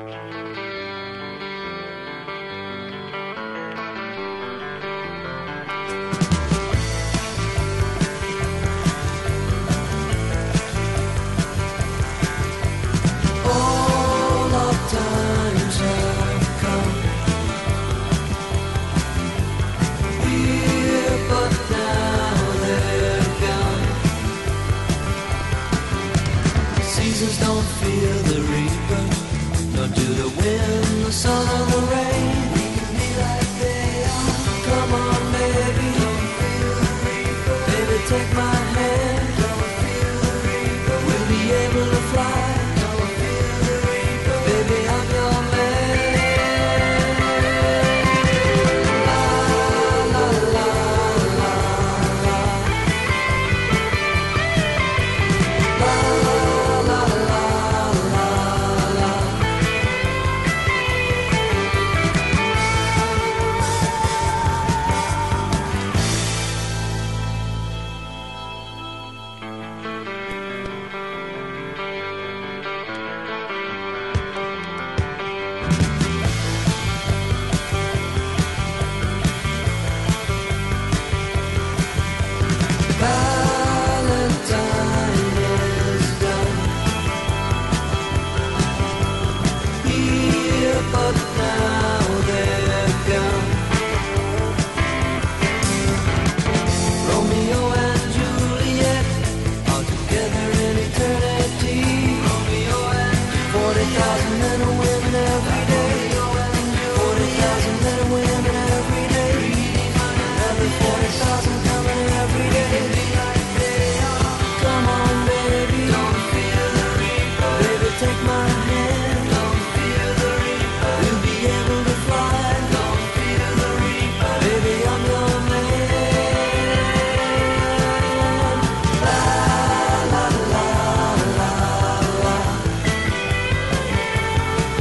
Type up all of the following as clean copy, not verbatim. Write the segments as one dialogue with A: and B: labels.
A: All our times have come here, but now they're gone. Seasons don't fear the reaper, nor do the wind, the sun, or the rain. We can be like they are. Come on, baby, don't feel the reaper. Baby, take my hand. Don't feel the reaper. We'll be able to fly. Don't feel the reaper. Baby, I'm your man. La la la la la. La la la la la. Valentine is done here, but now they're gone. Romeo and Juliet are together in eternity. Romeo and 40,000 men and women every day. 40,000 men and women every day. Another 40,000 coming every day. Come on, baby, don't fear the reaper. Baby, take my hand. Don't fear the reaper. We'll be able to fly. Don't fear the reaper. Baby, I'm your man. La la la la la. La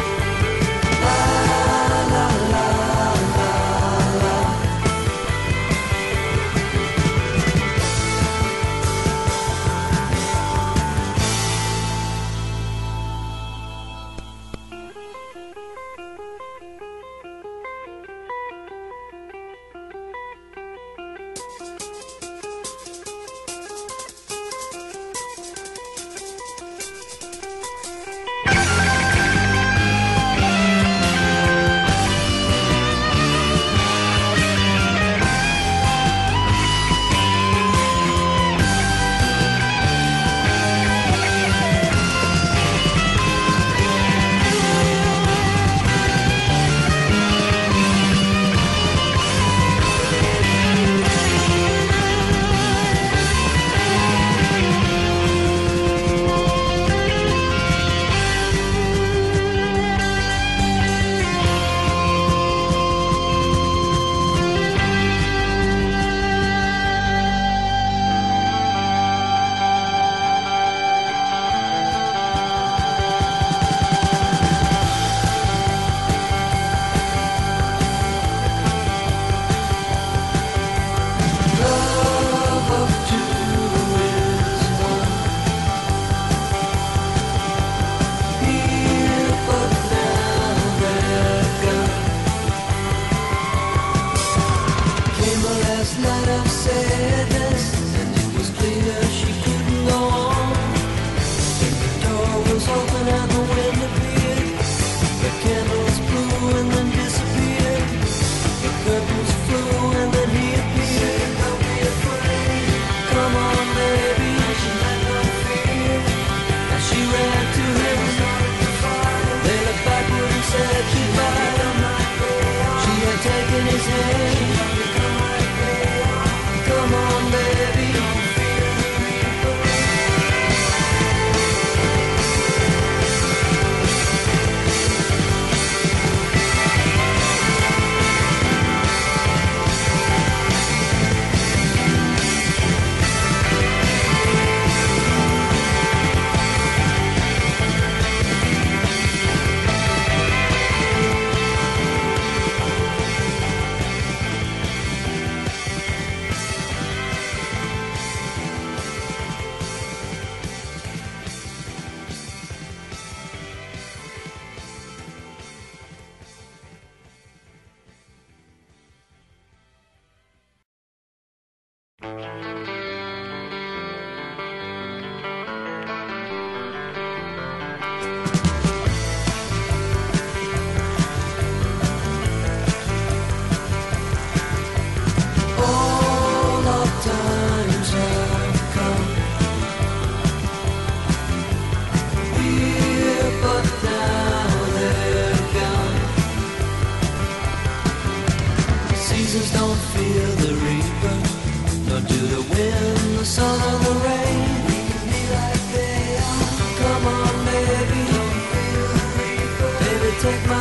A: take my